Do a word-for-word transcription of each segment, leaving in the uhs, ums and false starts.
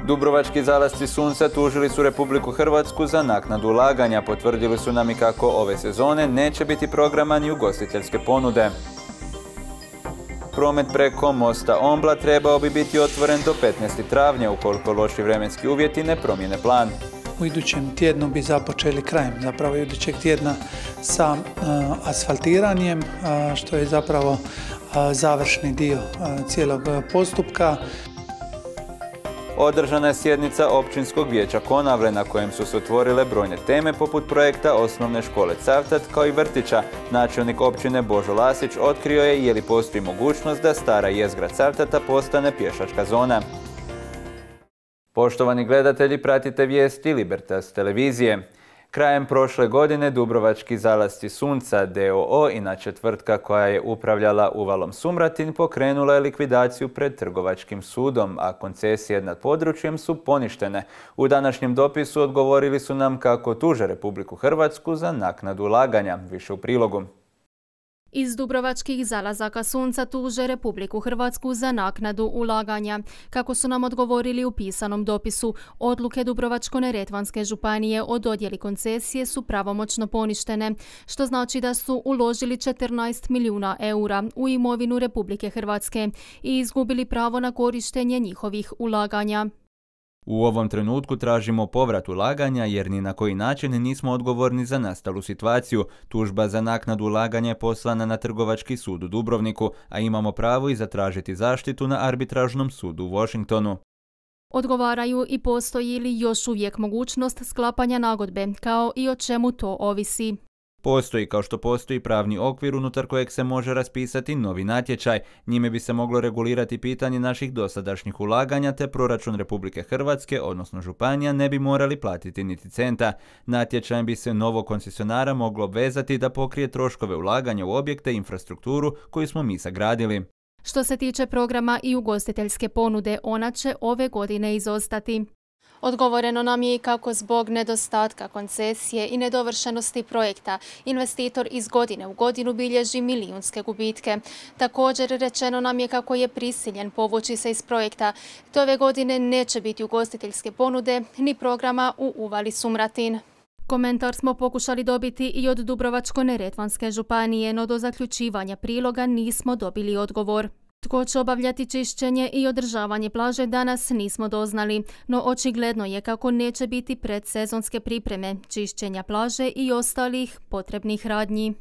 Dubrovački zalasci sunca tužili su Republiku Hrvatsku za naknadu ulaganja. Potvrdili su nam i kako ove sezone neće biti programa ni ugostiteljske ponude. Promet preko mosta Ombla trebao bi biti otvoren do petnaestog travnja ukoliko loši vremenski uvjeti ne promijene plan. U idućem tjednu bi započeli krajem zapravo idućeg tjedna sa uh, asfaltiranjem, uh, što je zapravo uh, završni dio uh, cijelog postupka. Održana je sjednica Općinskog vijeća Konavle na kojem su se otvorile brojne teme poput projekta Osnovne škole Cavtat kao i vrtića. Načelnik općine Božo Lasić otkrio je je li postoji mogućnost da stara jezgra Cavtata postane pješačka zona. Poštovani gledatelji, pratite vijesti Libertas televizije. Krajem prošle godine Dubrovački zalasci sunca d o o, inače tvrtka koja je upravljala uvalom Sumratin, pokrenula je likvidaciju pred trgovačkim sudom, a koncesije nad područjem su poništene. U današnjem dopisu odgovorili su nam kako tuže Republiku Hrvatsku za naknadu ulaganja. Više u prilogu. Iz Dubrovačkih zalazaka sunca tuže Republiku Hrvatsku za naknadu ulaganja. Kako su nam odgovorili u pisanom dopisu, odluke Dubrovačko-neretvanske županije o dodjeli koncesije su pravomoćno poništene, što znači da su uložili četrnaest milijuna eura u imovinu Republike Hrvatske i izgubili pravo na korištenje njihovih ulaganja. U ovom trenutku tražimo povrat ulaganja jer ni na koji način nismo odgovorni za nastalu situaciju. Tužba za naknadu ulaganja je poslana na Trgovački sud u Dubrovniku, a imamo pravo i zatražiti zaštitu na arbitražnom sudu u Washingtonu. Odgovaraju i postoji li još uvijek mogućnost sklapanja nagodbe, kao i o čemu to ovisi. Postoji, kao što postoji pravni okvir unutar kojeg se može raspisati novi natječaj. Njime bi se moglo regulirati pitanje naših dosadašnjih ulaganja, te proračun Republike Hrvatske, odnosno županija, ne bi morali platiti niti centa. Natječajem bi se novog koncesionara moglo obvezati da pokrije troškove ulaganja u objekte i infrastrukturu koju smo mi sagradili. Što se tiče programa i ugostiteljske ponude, ona će ove godine izostati. Odgovoreno nam je i kako zbog nedostatka koncesije i nedovršenosti projekta investitor iz godine u godinu bilježi milijunske gubitke. Također rečeno nam je kako je prisiljen povući se iz projekta, te ove godine neće biti ugostiteljske ponude ni programa u uvali Sumratin. Komentar smo pokušali dobiti i od Dubrovačko-neretvanske županije, no do zaključivanja priloga nismo dobili odgovor. Tko će obavljati čišćenje i održavanje plaže danas nismo doznali, no očigledno je kako neće biti predsezonske pripreme, čišćenja plaže i ostalih potrebnih radnji.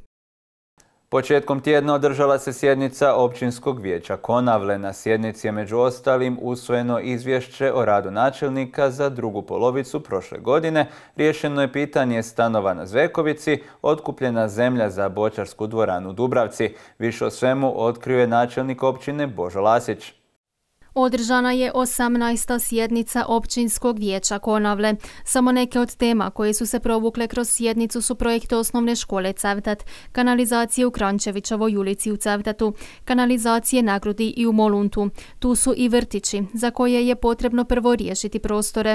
Početkom tjedna održala se sjednica Općinskog vijeća Konavle. Na sjednici je među ostalim usvojeno izvješće o radu načelnika za drugu polovicu prošle godine. Riješeno je pitanje stanova na Zvekovici, otkupljena zemlja za boćarsku dvoranu u Dubravci. Više o svemu otkrio je načelnik općine Božo Lasić. Održana je osamnaesta sjednica Općinskog vijeća Konavle. Samo neke od tema koje su se provukle kroz sjednicu su projekt Osnovne škole Cavtat, kanalizacije u Krančevićevoj ulici u Cavtatu, kanalizacije na Grudi i u Moluntu. Tu su i vrtići, za koje je potrebno prvo riješiti prostore.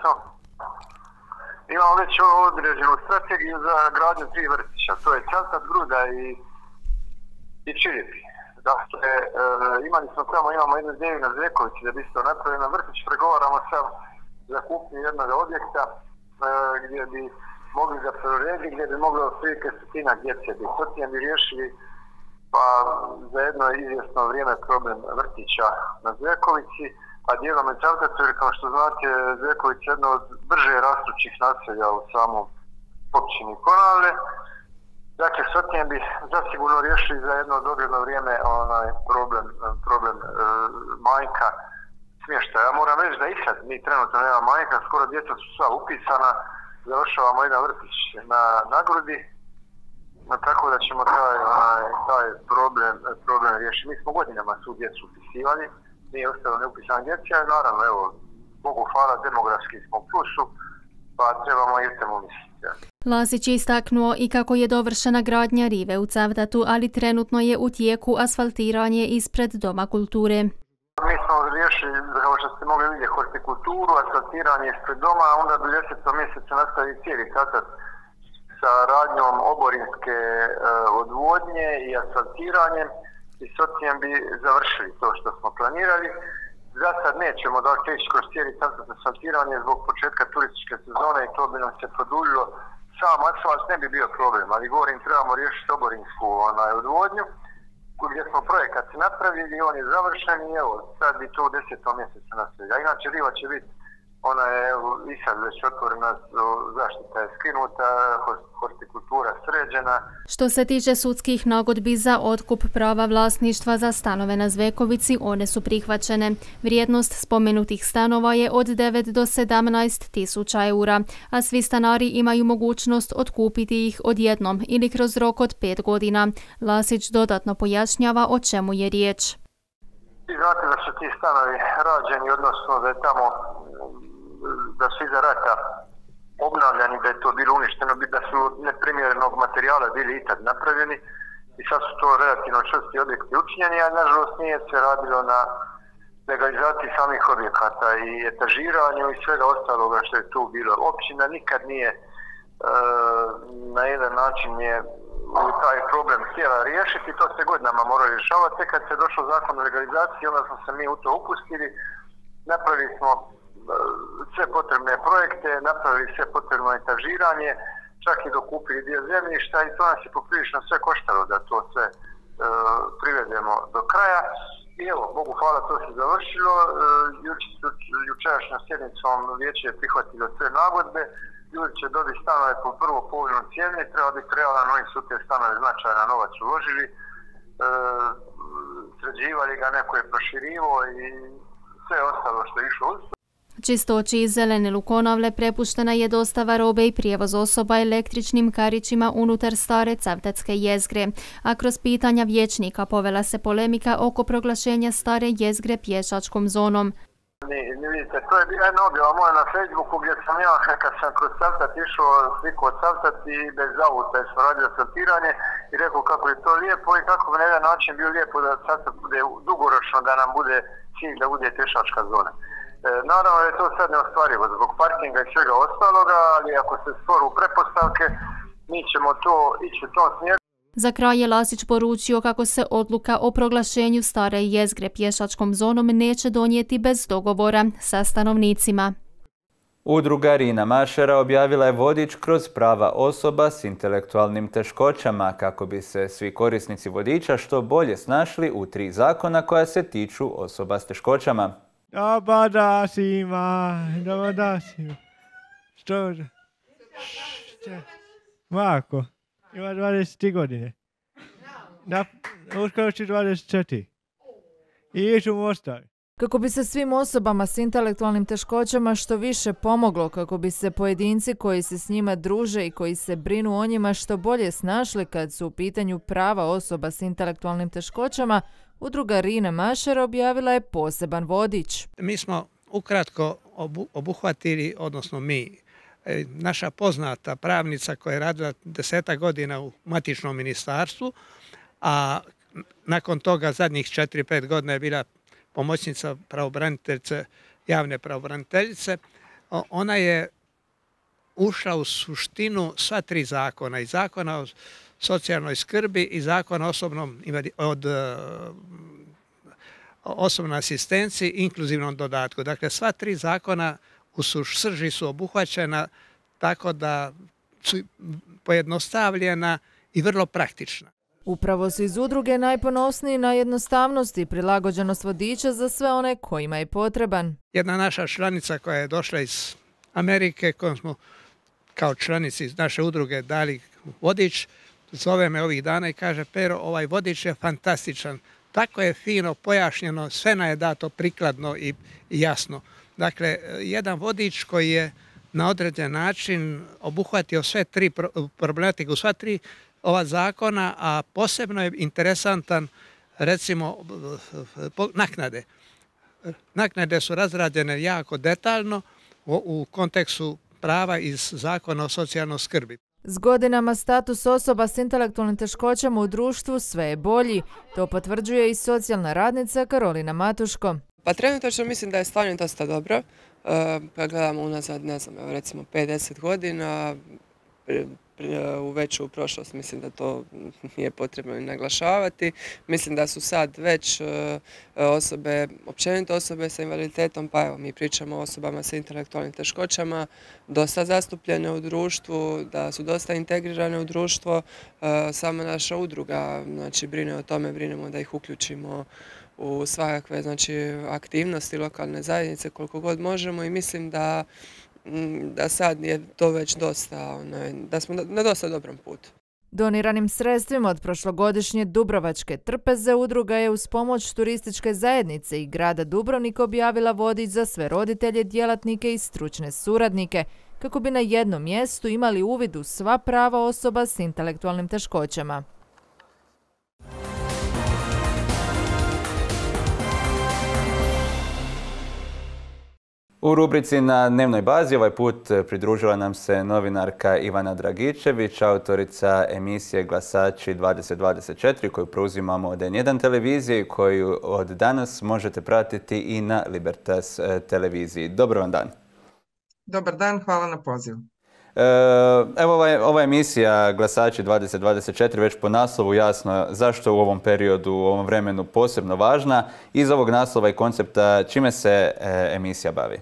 Imamo već određenu strategiju za gradnju tri vrtića. To je Cavtat, Gruda i, i Čiripi. Dakle, e, imali smo tamo, imamo jednu ideju na Zvekovici da bi se to napravili na vrtić, pregovaramo sad za kupnju jednog objekta e, gdje bi mogli ga preurediti, gdje bi mogli otprilike stotina djece biti. To bi riješili pa za jedno izvjesno vrijeme problem vrtića na Zvekovici, a dijelom je Cavtatu, jer kao što znate, Zveković je jedno od brže rastućih naselja u samom općini Konavle. Dakle, s tim bi zasigurno riješili za jedno dogledno vrijeme onaj problem, problem e, manjka smještaja. Ja moram reći da i sad mi trenutno nema manjka, skoro djeca su sva upisana, završavamo jedan vrtić na, na Grudi, no, tako da ćemo taj, onaj, taj problem, problem riješiti. Mi smo godinama su djecu upisivali, nije ostalo neupisana djeca, a naravno, evo, Bogu hvala, demografski smo u plusu, pa trebamo i temu misliti. Lasić je istaknuo i kako je dovršena gradnja rive u Cavtatu, ali trenutno je u tijeku asfaltiranje ispred Doma kulture. Mi smo riješili, kao što ste mogli vidjeti, hortikulturu, asfaltiranje ispred doma, a onda do desetog mjeseca nastavi cijeli Cavtat sa radnjom oborinske e, odvodnje i asfaltiranjem i s tim bi završili to što smo planirali. Za sad nećemo dakle ići kroz cijeli centar za asfaltiranje zbog početka turističke sezone i to bi nam se produljilo. Sam asfalt ne bi bio problem, ali govorim trebamo riješiti oborinsku onaj, odvodnju gdje smo projekat napravili, on je završen i evo sad bi to u desetom mjesecu nastavili. A inače riva će biti, ona je i sad već otvorena, zaštita je skinuta, hortikultura sređena. Što se tiče sudskih nagodbi za otkup prava vlasništva za stanove na Zvekovici, one su prihvaćene. Vrijednost spomenutih stanova je od devet do sedamnaest tisuća eura, a svi stanari imaju mogućnost otkupiti ih odjednom ili kroz rok od pet godina. Lasić dodatno pojašnjava o čemu je riječ. Vi znate da su ti stanovi rađeni, odnosno da je tamo da su iza rata obnavljani, da je to bilo uništeno, da su neprimjerenog materijala bili i tad napravljeni i sad su to relativno čvrsti objekti učinjeni, a nažalost nije se radilo na legalizaciji samih objekata i etažiranju i svega ostaloga što je tu bilo. Općina nikad nije e, na jedan način je taj problem htjela riješiti, to se godinama morali rješavati. Tek kad se došlo zakon o legalizaciji, onda smo se mi u to upustili, napravili smo sve potrebne projekte, napravili sve potrebno etažiranje, čak i dokupili dio zemljišta i to nas je poprilično sve koštalo da to sve e, privedemo do kraja. I evo, Bogu hvala, to se završilo. E, jučerašnjom sjednicom vijeće je prihvatilo sve nagodbe. Ljudi će dobiti stanove po prvo povoljnom cijeni, treba biti realan, oni su te stanove značajan novac uložili, e, sređivali ga, neko je proširivo i sve ostalo što je išlo uz. Čistoći iz Zelene Lukonovle prepuštena je dostava robe i prijevoz osoba električnim karićima unutar stare cavtatske jezgre, a kroz pitanja vijećnika povela se polemika oko proglašenja stare jezgre pješačkom zonom. Ni, ni vidite, to je bila jedna objava moja na Facebooku gdje sam ja, kad sam kroz Cavtat išao sliku od Cavtat i bez auta jer smo radili asfaltiranje i rekao kako je to lijepo i kako bi na jedan način bio lijepo da Cavtat bude dugoročno, da nam bude cilj da bude pješačka zona. E, naravno je to sad neostvarivo zbog parkinga i svega ostaloga, ali ako se stvoru pretpostavke, mi ćemo to ići u tom smjeru. Za kraj je Lasić poručio kako se odluka o proglašenju stare jezgre pješačkom zonom neće donijeti bez dogovora sa stanovnicima. Udruga Rina Mašera objavila je vodič kroz prava osoba s intelektualnim teškoćama kako bi se svi korisnici vodiča što bolje snašli u tri zakona koja se tiču osoba s teškoćama. Dobar dan svima, dobar dan svima. Što? Marko, ima dvadeset tri godine. Uskoro ću dvadeset četiri. I iću u Mostar. Kako bi se svim osobama s intelektualnim teškoćama što više pomoglo, kako bi se pojedinci koji se s njima druže i koji se brinu o njima što bolje snašli kad su u pitanju prava osoba s intelektualnim teškoćama, Udruga Rina Mašera objavila je poseban vodič. Mi smo ukratko obu, obuhvatili, odnosno mi, naša poznata pravnica koja je radila deseta godina u matičnom ministarstvu, a nakon toga zadnjih četiri pet godina je bila pomoćnica pravobraniteljice, javne pravobraniteljice, ona je ušla u suštinu sva tri zakona, i zakona o socijalnoj skrbi i zakona o osobnom, od osobnoj asistenciji i inkluzivnom dodatku. Dakle, sva tri zakona u srži su obuhvaćena tako da su pojednostavljena i vrlo praktična. Upravo su iz udruge najponosniji na jednostavnost i prilagođenost vodiča za sve one kojima je potreban. Jedna naša članica koja je došla iz Amerike, kojom smo kao članici iz naše udruge dali vodič, zove me ovih dana i kaže: Pero, ovaj vodič je fantastičan, tako je fino pojašnjeno, sve nam je dato prikladno i jasno. Dakle, jedan vodič koji je na određen način obuhvatio sve tri problematiku, sva tri ova zakona, a posebno je interesantan, recimo, naknade. Naknade su razrađene jako detaljno u, u kontekstu prava iz zakona o socijalnoj skrbi. S godinama status osoba s intelektualnim teškoćama u društvu sve je bolji. To potvrđuje i socijalna radnica Karolina Matuško. Pa trenutačno mislim da je stvarno dosta dobro. Pa gledamo unazad, ne znam, recimo pet do deset godina, u veću prošlost, mislim da to nije potrebno i naglašavati. Mislim da su sad već osobe, općenito osobe sa invaliditetom, pa evo mi pričamo o osobama sa intelektualnim teškoćama, dosta zastupljene u društvu, da su dosta integrirane u društvo. Sama naša udruga, znači, brine o tome, brinemo da ih uključimo u svakakve, znači, aktivnosti lokalne zajednice koliko god možemo i mislim da da sad je to već dosta, da smo na dosta dobrom putu. Doniranim sredstvima od prošlogodišnje Dubrovačke trpeze udruga je uz pomoć turističke zajednice i grada Dubrovnika objavila vodič za sve roditelje, djelatnike i stručne suradnike, kako bi na jednom mjestu imali uvid u sva prava osoba s intelektualnim teškoćama. U rubrici Na dnevnoj bazi ovaj put pridružila nam se novinarka Ivana Dragičević, autorica emisije Glasači dvadeset dvadeset četiri koju preuzimamo od N jedan televizije i koju od danas možete pratiti i na Libertas televiziji. Dobar vam dan. Dobar dan, hvala na pozivu. Evo ova, ova emisija Glasači dvadeset dvadeset četiri već po naslovu jasno zašto u ovom periodu, u ovom vremenu posebno važna. Iz ovog naslova i koncepta čime se emisija bavi?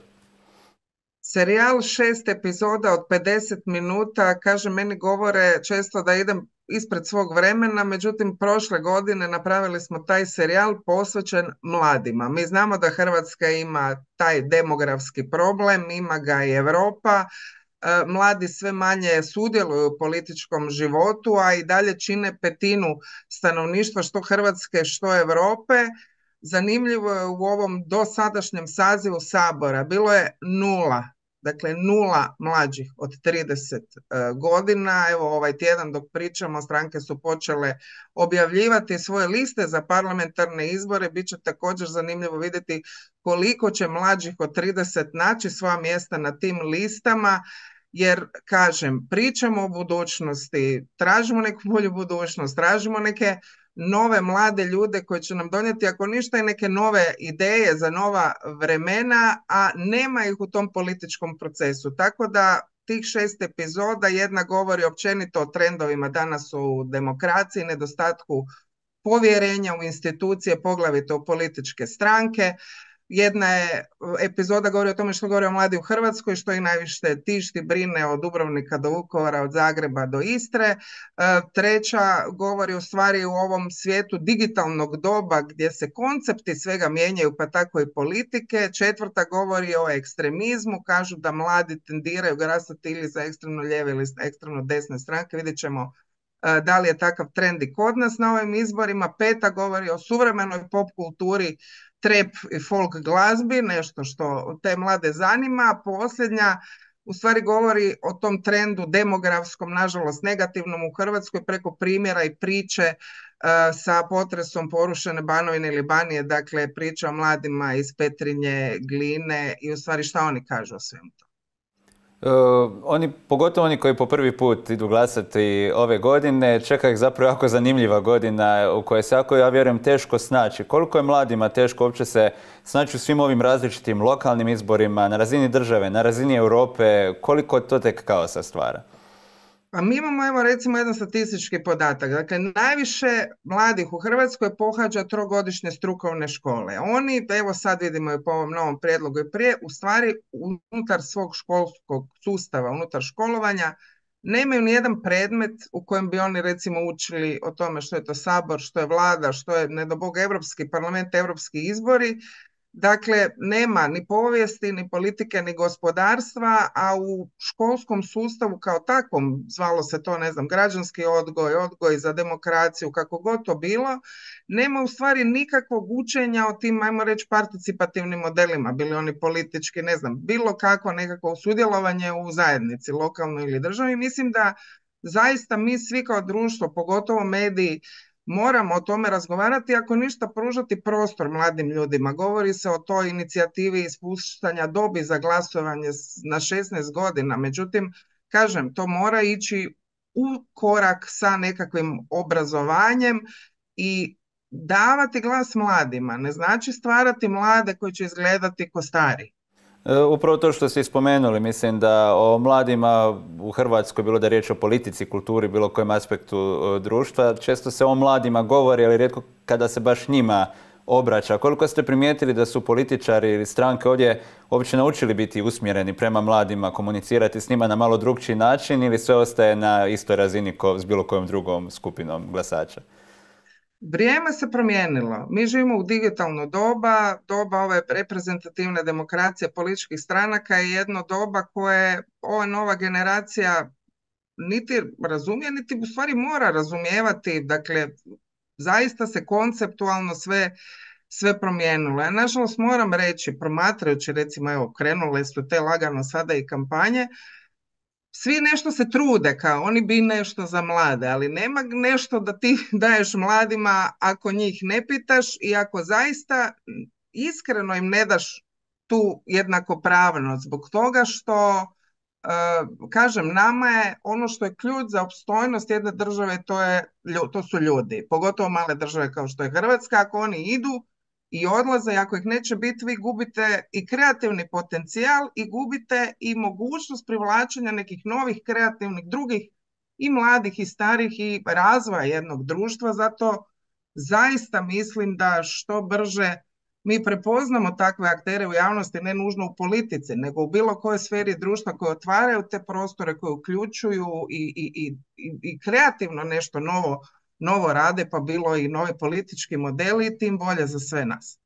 Serijal šest epizoda od pedeset minuta, kaže, meni govore često da idem ispred svog vremena, međutim prošle godine napravili smo taj serijal posvećen mladima. Mi znamo da Hrvatska ima taj demografski problem, ima ga i Europa. Mladi sve manje sudjeluju u političkom životu, a i dalje čine petinu stanovništva što Hrvatske, što Europe. Zanimljivo je u ovom dosadašnjem sazivu Sabora bilo je nula, dakle nula mlađih od trideset godina. Evo ovaj tjedan dok pričamo, stranke su počele objavljivati svoje liste za parlamentarne izbore. Biće također zanimljivo vidjeti koliko će mlađih od trideset naći svoja mjesta na tim listama. Jer, kažem, pričamo o budućnosti, tražimo neku bolju budućnost, tražimo neke nove mlade ljude koji će nam donijeti, ako ništa, i neke nove ideje za nova vremena, a nema ih u tom političkom procesu. Tako da tih šest epizoda, jedna govori općenito o trendovima danas u demokraciji, nedostatku povjerenja u institucije, poglavito u političke stranke. Jedna je epizoda govori o tome što govore o mladi u Hrvatskoj, što ih najviše tišti, brine od Dubrovnika do Vukovara, od Zagreba do Istre. Treća govori u stvari u ovom svijetu digitalnog doba gdje se koncepti svega mijenjaju, pa tako i politike. Četvrta govori o ekstremizmu, kažu da mladi tendiraju glasati ili za ekstremno lijeve ili ekstremno desne stranke. Vidjet ćemo da li je takav trend i kod nas na ovim izborima. Peta govori o suvremenoj pop kulturi, trap i folk glazbi, nešto što te mlade zanima. Posljednja u stvari govori o tom trendu demografskom, nažalost negativnom u Hrvatskoj, preko primjera i priče uh, sa potresom porušene Banovine ili Banije, dakle priča o mladima iz Petrinje, Gline i u stvari šta oni kažu o svemu to. Uh, oni, pogotovo oni koji po prvi put idu glasati ove godine, čeka ih zapravo jako zanimljiva godina u kojoj se jako, ja vjerujem, teško snaći. Koliko je mladima teško uopće se snaći u svim ovim različitim lokalnim izborima, na razini države, na razini Europe, koliko to tek kaosa stvara? Pa mi imamo, evo recimo, jedan statistički podatak. Dakle, najviše mladih u Hrvatskoj pohađa trogodišnje strukovne škole. Oni, evo sad vidimo i po ovom novom prijedlogu i prije, u stvari unutar svog školskog sustava, unutar školovanja, nemaju ni jedan predmet u kojem bi oni recimo učili o tome što je to Sabor, što je vlada, što je, ne do Boga, Europski parlament, europski izbori. Dakle, nema ni povijesti, ni politike, ni gospodarstva, a u školskom sustavu kao takvom, zvalo se to, ne znam, građanski odgoj, odgoj za demokraciju, kako god to bilo, nema u stvari nikakvog učenja o tim, ajmo reći, participativnim modelima, bili oni politički, ne znam, bilo kako nekako sudjelovanje u zajednici, lokalnoj ili državi. Mislim da zaista mi svi kao društvo, pogotovo mediji, moramo o tome razgovarati, ako ništa pružati prostor mladim ljudima. Govori se o toj inicijativi ispuštanja dobi za glasovanje na šesnaest godina, međutim, kažem, to mora ići u korak sa nekakvim obrazovanjem i davati glas mladima. Ne znači stvarati mlade koji će izgledati ko stari. Upravo to što ste spomenuli, mislim da o mladima u Hrvatskoj, bilo da je riječ o politici, kulturi, bilo kojem aspektu društva, često se o mladima govori, ali rijetko kada se baš njima obraća. Koliko ste primijetili da su političari ili stranke ovdje uopće naučili biti usmjereni prema mladima, komunicirati s njima na malo drugčiji način ili sve ostaje na istoj razini ko s bilo kojom drugom skupinom glasača? Vrijeme se promijenilo. Mi živimo u digitalno doba, doba ove reprezentativne demokracije političkih stranaka je jedno doba koje ova nova generacija niti razumije, niti u stvari mora razumijevati. Dakle, zaista se konceptualno sve, sve promijenilo. Ja nažalost moram reći, promatrajući recimo, evo, krenule su te lagano sada i kampanje, svi nešto se trude, kao oni bi nešto za mlade, ali nema nešto da ti daješ mladima ako njih ne pitaš i ako zaista iskreno im ne daš tu jednakopravnost, zbog toga što, uh, kažem, nama je ono što je ključ za opstojnost jedne države, to, je, to su ljudi, pogotovo male države kao što je Hrvatska. Ako oni idu i odlaze, ako ih neće biti, vi gubite i kreativni potencijal i gubite i mogućnost privlačenja nekih novih kreativnih drugih i mladih i starih i razvoja jednog društva. Zato zaista mislim da što brže mi prepoznamo takve aktere u javnosti, ne nužno u politici, nego u bilo kojoj sferi društva koje otvaraju te prostore, koje uključuju i, i, i, i kreativno nešto novo novo rade, pa bilo i novi politički modeli, tim bolje za sve nas.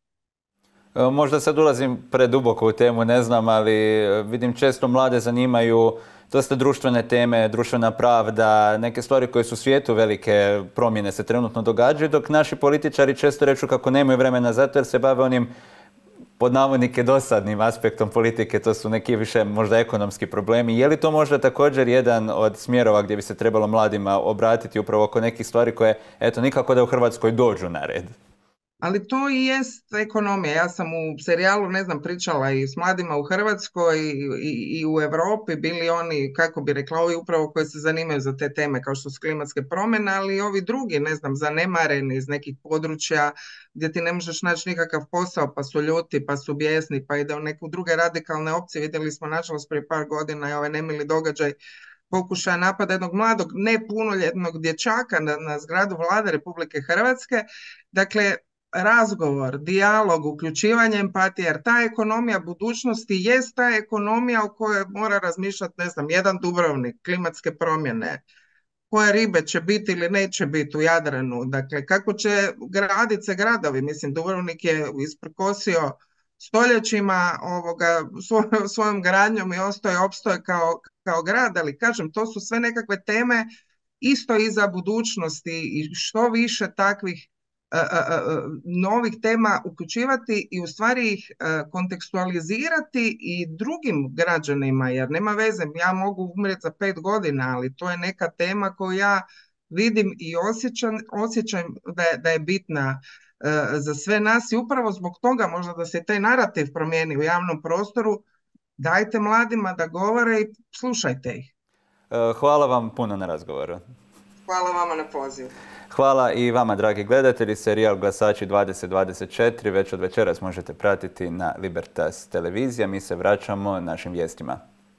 Možda sad ulazim preduboko u temu, ne znam, ali vidim često mlade zanimaju dosta društvene teme, društvena pravda, neke stvari koje su u svijetu velike promjene se trenutno događaju, dok naši političari često reču kako nemaju vremena za to jer se bave onim pod navodnike dosadnim aspektom politike, to su neki više možda ekonomski problemi. Je li to možda također jedan od smjerova gdje bi se trebalo mladima obratiti upravo oko nekih stvari koje, eto, nikako da u Hrvatskoj dođu na red? Ali to i jest ekonomija. Ja sam u serijalu, ne znam, pričala i s mladima u Hrvatskoj i, i, i u Europi, bili oni, kako bi rekla, ovi upravo koji se zanimaju za te teme kao što su klimatske promjene, ali i ovi drugi, ne znam, zanemareni iz nekih područja gdje ti ne možeš naći nikakav posao, pa su ljuti, pa su bijesni, pa ide u neku druge radikalne opcije. Vidjeli smo, nažalost, prije par godina i ovaj nemili događaj pokušaja napada jednog mladog, nepunoljetnog dječaka na, na zgradu Vlade Republike Hrvatske. Dakle, razgovor, dijalog, uključivanje empatije, jer ta ekonomija budućnosti jest ta ekonomija o kojoj mora razmišljati, ne znam, jedan Dubrovnik, klimatske promjene, koje ribe će biti ili neće biti u Jadranu, dakle, kako će graditi se gradovi. Mislim, Dubrovnik je isprkosio stoljećima ovoga, svoj, svojom gradnjom i ostoje, opstoje kao, kao grad, ali kažem, to su sve nekakve teme isto i za budućnosti i što više takvih Uh, uh, uh, novih tema uključivati i u stvari ih uh, kontekstualizirati i drugim građanima, jer nema veze, ja mogu umrijeti za pet godina, ali to je neka tema koju ja vidim i osjećam, osjećam da, je, da je bitna uh, za sve nas i upravo zbog toga možda da se taj narativ promijeni u javnom prostoru. Dajte mladima da govore i slušajte ih. Hvala vam puno na razgovoru. Hvala vama na pozivu. Hvala i vama, dragi gledatelji. Serijal Glasači dvadeset dvadeset četiri već od večeras možete pratiti na Libertas televizija. Mi se vraćamo našim vijestima.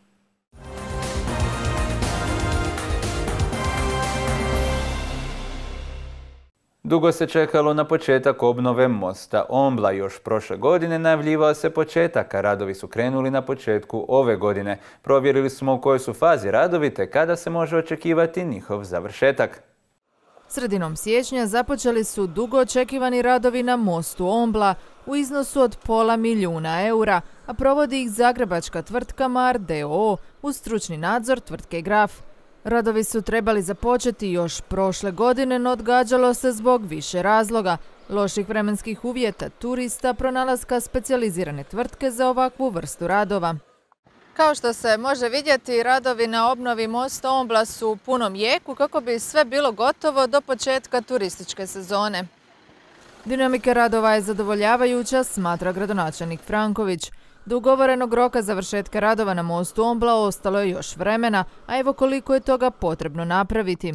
Dugo se čekalo na početak obnove mosta Ombla. Još prošle godine najavljivao se početak, a radovi su krenuli na početku ove godine. Provjerili smo u kojoj su fazi radovi te kada se može očekivati njihov završetak. Sredinom siječnja započeli su dugo očekivani radovi na mostu Ombla u iznosu od pola milijuna eura, a provodi ih zagrebačka tvrtka Mar d o o uz stručni nadzor tvrtke Graf. Radovi su trebali započeti još prošle godine, no odgađalo se zbog više razloga: loših vremenskih uvjeta, turista, pronalaska specijalizirane tvrtke za ovakvu vrstu radova. Kao što se može vidjeti, radovi na obnovi mosta Ombla su u punom jeku kako bi sve bilo gotovo do početka turističke sezone. Dinamika radova je zadovoljavajuća, smatra gradonačelnik Franković. Do ugovorenog roka završetka radova na mostu Ombla ostalo je još vremena, a evo koliko je toga potrebno napraviti. U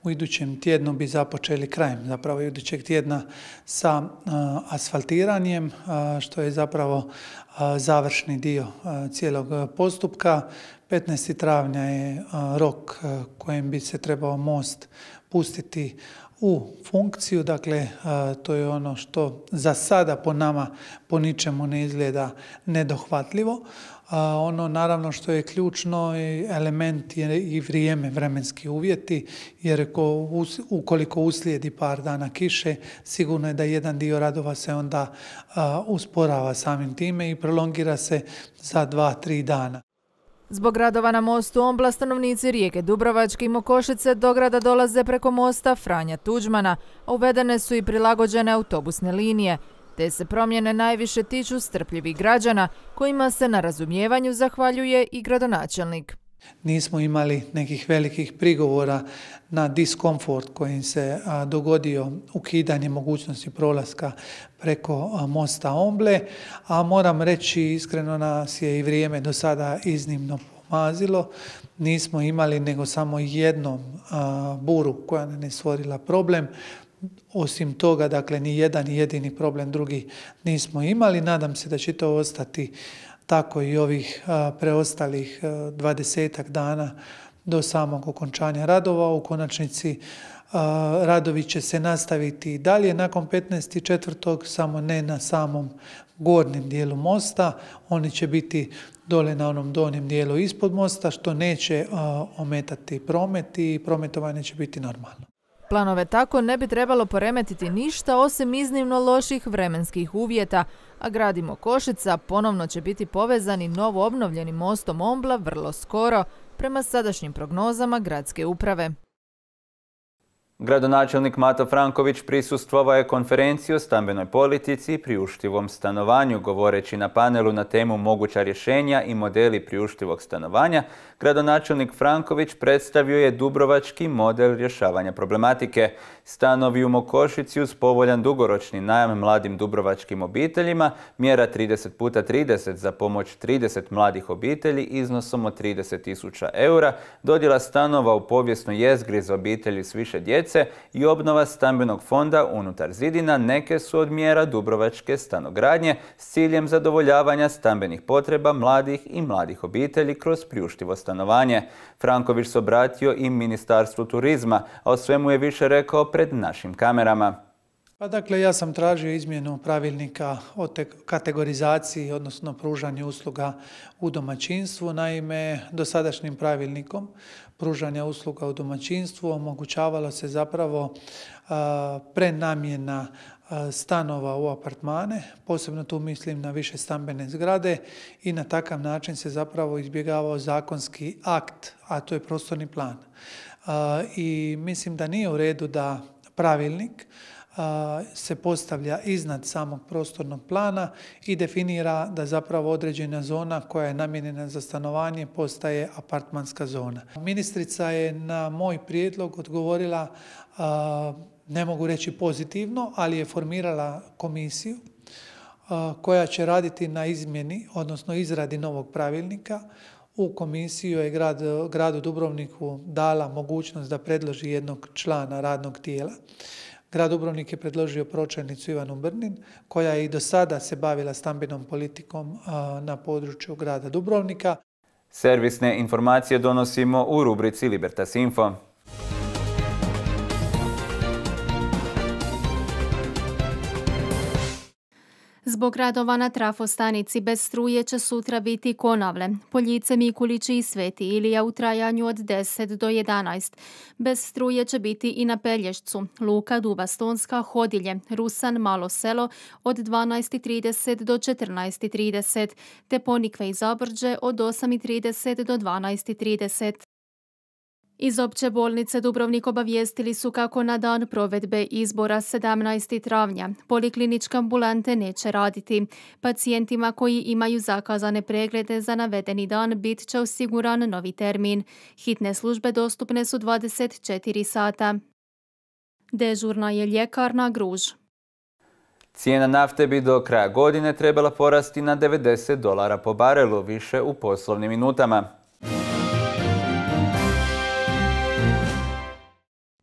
u idućem tjednu bi započeli krajem zapravo idućeg tjedna sa asfaltiranjem, što je zapravo završni dio cijelog postupka. petnaesti travnja je rok kojem bi se trebao most pustiti u funkciju, dakle to je ono što za sada po nama po ničemu ne izgleda nedohvatljivo. Ono naravno što je ključno element je i vrijeme, vremenski uvjeti, jer ukoliko uslijedi par dana kiše, sigurno je da jedan dio radova se onda usporava samim time i prolongira se za dva, tri dana. Zbog radova na mostu Ombla, stanovnici Rijeke Dubrovačke i Mokošice do grada dolaze preko mosta Franja Tuđmana, a uvedene su i prilagođene autobusne linije. Te se promjene najviše tiču strpljivih građana, kojima se na razumijevanju zahvaljuje i gradonačelnik. Nismo imali nekih velikih prigovora na diskomfort kojim se dogodio ukidanje mogućnosti prolaska preko mosta Omble, a moram reći iskreno nas je i vrijeme do sada iznimno pomazilo. Nismo imali nego samo jednom buru koja nam je stvorila problem. Osim toga, dakle, ni jedan jedini problem drugi nismo imali. Nadam se da će to ostati tako i ovih preostalih dvadesetak dana do samog okončanja radova. U konačnici radovi će se nastaviti i dalje nakon petnaestog četvrtog samo ne na samom gornjem dijelu mosta. Oni će biti dole na onom donjem dijelu ispod mosta, što neće ometati promet i prometovanje će biti normalno. Planove tako ne bi trebalo poremetiti ništa osim iznimno loših vremenskih uvjeta, a grad i Mokošica ponovno će biti povezani novo obnovljenim mostom Ombla vrlo skoro, prema sadašnjim prognozama gradske uprave. Gradonačelnik Mato Franković prisustvovao je konferenciji o stambenoj politici i priuštivom stanovanju. Govoreći na panelu na temu moguća rješenja i modeli priuštivog stanovanja, gradonačelnik Franković predstavio je dubrovački model rješavanja problematike. Stanovi u Mokošici uz povoljan dugoročni najam mladim dubrovačkim obiteljima, mjera trideset puta trideset za pomoć trideset mladih obitelji iznosom od trideset tisuća eura, dodjela stanova u povijesnoj jezgri za obitelji s više djece i obnova stambenog fonda unutar zidina neke su od mjera dubrovačke stanogradnje s ciljem zadovoljavanja stambenih potreba mladih i mladih obitelji kroz priuštivo stanovanje. Franković se obratio i Ministarstvu turizma, a o svemu je više rekao pred našim kamerama. Pa dakle, ja sam tražio izmjenu pravilnika o kategorizaciji, odnosno pružanju usluga u domaćinstvu. Naime, dosadašnjim pravilnikom pružanja usluga u domaćinstvu omogućavalo se zapravo a, prenamjena a, stanova u apartmane, posebno tu mislim na više stambene zgrade, i na takav način se zapravo izbjegavao zakonski akt, a to je prostorni plan. A, I mislim da nije u redu da pravilnik se postavlja iznad samog prostornog plana i definira da zapravo određena zona koja je namijenjena za stanovanje postaje apartmanska zona. Ministrica je na moj prijedlog odgovorila, ne mogu reći pozitivno, ali je formirala komisiju koja će raditi na izmjeni, odnosno izradi novog pravilnika. U komisiju je grad, gradu Dubrovniku dala mogućnost da predloži jednog člana radnog tijela. Grad Dubrovnik je predložio pročelnicu Ivanu Brnin, koja je i do sada se bavila stambenom politikom na području grada Dubrovnika. Servisne informacije donosimo u rubrici Libertas Info. Zbog radova na trafostanici bez struje će sutra biti Konavle, Poljice, Mikulići i Sveti Ilija u trajanju od deset do jedanaest. Bez struje će biti i na Pelješcu, Luka, Duba Stonska, Hodilje, Rusan, Malo Selo od dvanaest i trideset do četrnaest i trideset, te Ponikve i Zabrđe od osam i trideset do dvanaest i trideset. Iz opće bolnice Dubrovnik obavijestili su kako na dan provedbe izbora sedamnaestog travnja polikliničke ambulante neće raditi. Pacijentima koji imaju zakazane preglede za navedeni dan bit će osiguran novi termin. Hitne službe dostupne su dvadeset četiri sata. Dežurna je ljekarna Gruž. Cijena nafte bi do kraja godine trebala porasti na devedeset dolara po barelu, više u poslovnim minutama.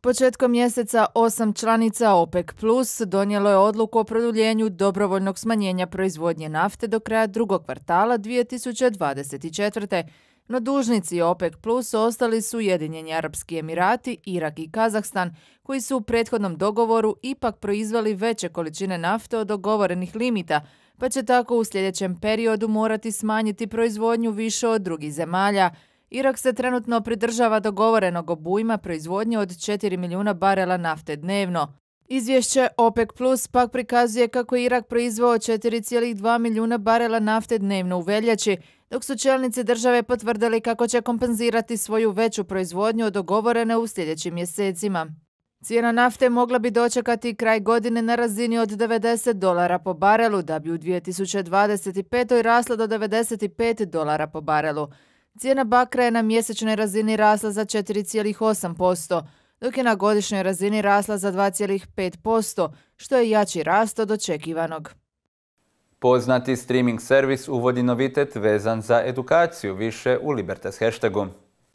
Početkom mjeseca osam članica OPEC plus donijelo je odluku o produljenju dobrovoljnog smanjenja proizvodnje nafte do kraja drugog kvartala dvije tisuće dvadeset četvrte. No dužnici OPEC plus ostali su Ujedinjeni Arapski Emirati, Irak i Kazahstan, koji su u prethodnom dogovoru ipak proizveli veće količine nafte od dogovorenih limita, pa će tako u sljedećem periodu morati smanjiti proizvodnju više od drugih zemalja. Irak se trenutno pridržava dogovorenog obujma proizvodnje od četiri milijuna barela nafte dnevno. Izvješće OPEC plus pak prikazuje kako je Irak proizveo četiri zarez dva milijuna barela nafte dnevno u veljači, dok su čelnici države potvrdili kako će kompenzirati svoju veću proizvodnju od dogovorene u sljedećim mjesecima. Cijena nafte mogla bi dočekati kraj godine na razini od devedeset dolara po barelu, da bi u dvije tisuće dvadeset petoj rasla do devedeset pet dolara po barelu. Cijena bakra je na mjesečnoj razini rasla za četiri zarez osam posto, dok je na godišnjoj razini rasla za dva zarez pet posto, što je jači rast od očekivanog. Poznati streaming servis uvodi novitet vezan za edukaciju, više u Libertas hashtagu.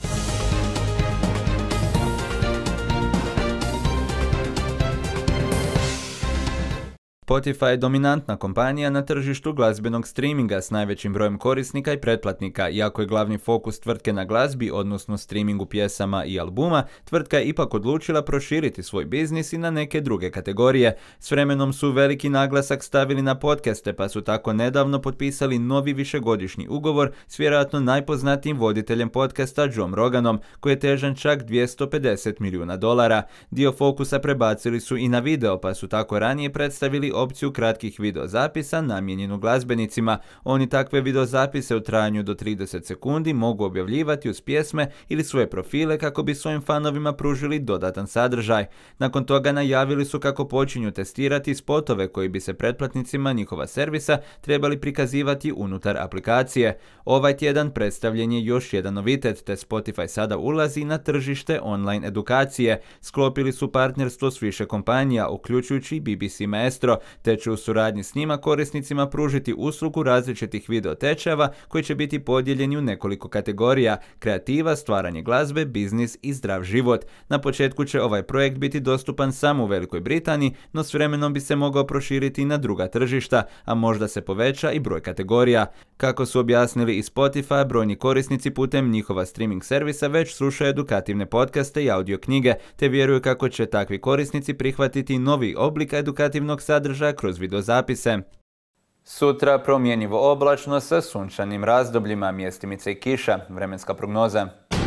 Spotify je dominantna kompanija na tržištu glazbenog streaminga s najvećim brojem korisnika i pretplatnika. Iako je glavni fokus tvrtke na glazbi, odnosno streamingu pjesama i albuma, tvrtka je ipak odlučila proširiti svoj biznis i na neke druge kategorije. S vremenom su veliki naglasak stavili na podcaste, pa su tako nedavno potpisali novi višegodišnji ugovor s vjerojatno najpoznatijim voditeljem podcasta Joe Roganom, koji je težan čak dvjesto pedeset milijuna dolara. Dio fokusa prebacili su i na video, pa su tako ranije predstavili opciju kratkih videozapisa namijenjenu glazbenicima. Oni takve videozapise u trajanju do trideset sekundi mogu objavljivati uz pjesme ili svoje profile kako bi svojim fanovima pružili dodatan sadržaj. Nakon toga najavili su kako počinju testirati spotove koji bi se pretplatnicima njihova servisa trebali prikazivati unutar aplikacije. Ovaj tjedan predstavljen je još jedan novitet, te Spotify sada ulazi na tržište online edukacije. Sklopili su partnerstvo s više kompanija, uključujući B B C Maestro, te će u suradnji s njima korisnicima pružiti uslugu različitih video tečajeva koji će biti podijeljeni u nekoliko kategorija: kreativa, stvaranje glazbe, biznis i zdrav život. Na početku će ovaj projekt biti dostupan samo u Velikoj Britaniji, no s vremenom bi se mogao proširiti na druga tržišta, a možda se poveća i broj kategorija. Kako su objasnili i Spotify, brojni korisnici putem njihova streaming servisa već slušaju edukativne podcaste i audio knjige, te vjeruju kako će takvi korisnici prihvatiti novi oblik edukativnog sadržaja kroz videozapise. Sutra promjenjivo oblačno sa sunčanim razdobljima, mjestimice i kiša. Vremenska prognoza.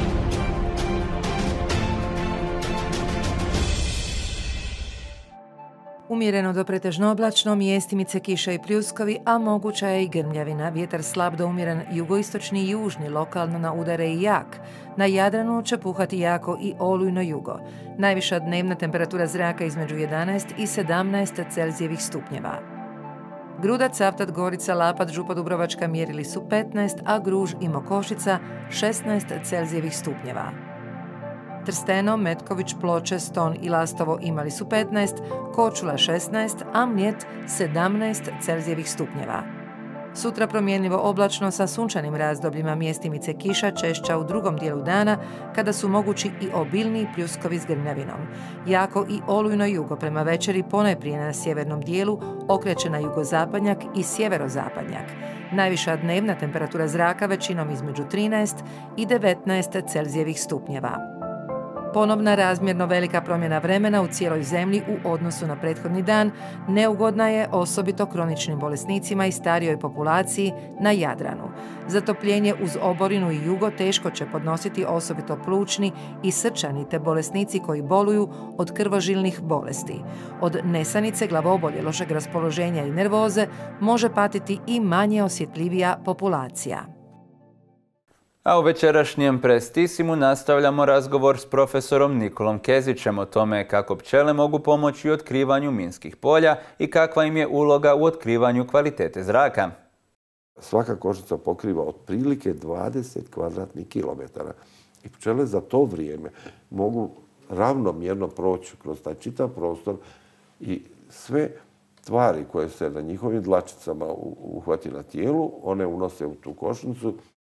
Umjereno do pretežno oblačno, mjestimice kiša i pljuskovi, a moguća je i grmljavina. Vjetar slab do umjeren jugoistočni i južni, lokalno na udare i jak. Na Jadranu će puhati jako i olujno jugo. Najviša dnevna temperatura zraka između jedanaest i sedamnaest Celzijevih stupnjeva. Grudac, Cavtat, Gorica, Lapat, Župa Dubrovačka mjerili su petnaest, a Gruž i Mokošica šesnaest Celzijevih stupnjeva. Trsteno, Metković, Ploče, Ston i Lastovo imali su petnaest, Korčula šesnaest, a Mljet sedamnaest Celzijevih stupnjeva. Sutra promjenljivo oblačno sa sunčanim razdobljima, mjestimice kiša češća u drugom dijelu dana kada su mogući i obilniji pljuskovi s grmljavinom. Jako i olujno jugo prema večeri ponajprije na sjevernom dijelu okreće na jugozapadnjak i sjeverozapadnjak. Najviša dnevna temperatura zraka većinom između trinaest i devetnaest Celzijevih stupnjeva. Ponovna razmjerno velika promjena vremena u cijeloj zemlji u odnosu na prethodni dan neugodna je osobito kroničnim bolesnicima i starijoj populaciji na Jadranu. Zatopljenje uz oborinu i jugo teško će podnositi osobito plućni i srčani te bolesnici koji boluju od krvožilnih bolesti. Od nesanice, glavobolje, lošeg raspoloženja i nervoze može patiti i manje osjetljivija populacija. A u večerašnjem Prestisimu nastavljamo razgovor s profesorom Nikolom Kezićem o tome kako pčele mogu pomoći u otkrivanju minskih polja i kakva im je uloga u otkrivanju kvalitete zraka. Svaka košnica pokriva otprilike dvadeset kvadratnih kilometara i pčele za to vrijeme mogu ravnomjerno proći kroz taj čitav prostor i sve tvari koje se na njihovim dlačicama uhvati na tijelu, one unose u tu košnicu.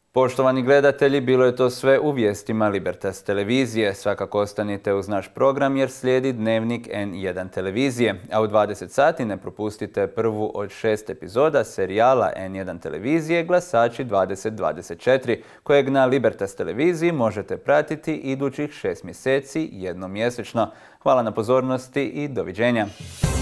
Poštovani gledatelji, bilo je to sve u vijestima Libertas televizije. Svakako ostanite uz naš program jer slijedi dnevnik en jedan televizije. A u dvadeset sati ne propustite prvu od šest epizoda serijala en jedan televizije Glasači dvadeset dvadeset četiri, kojeg na Libertas televiziji možete pratiti idućih šest mjeseci jednom mjesečno. Hvala na pozornosti i doviđenja.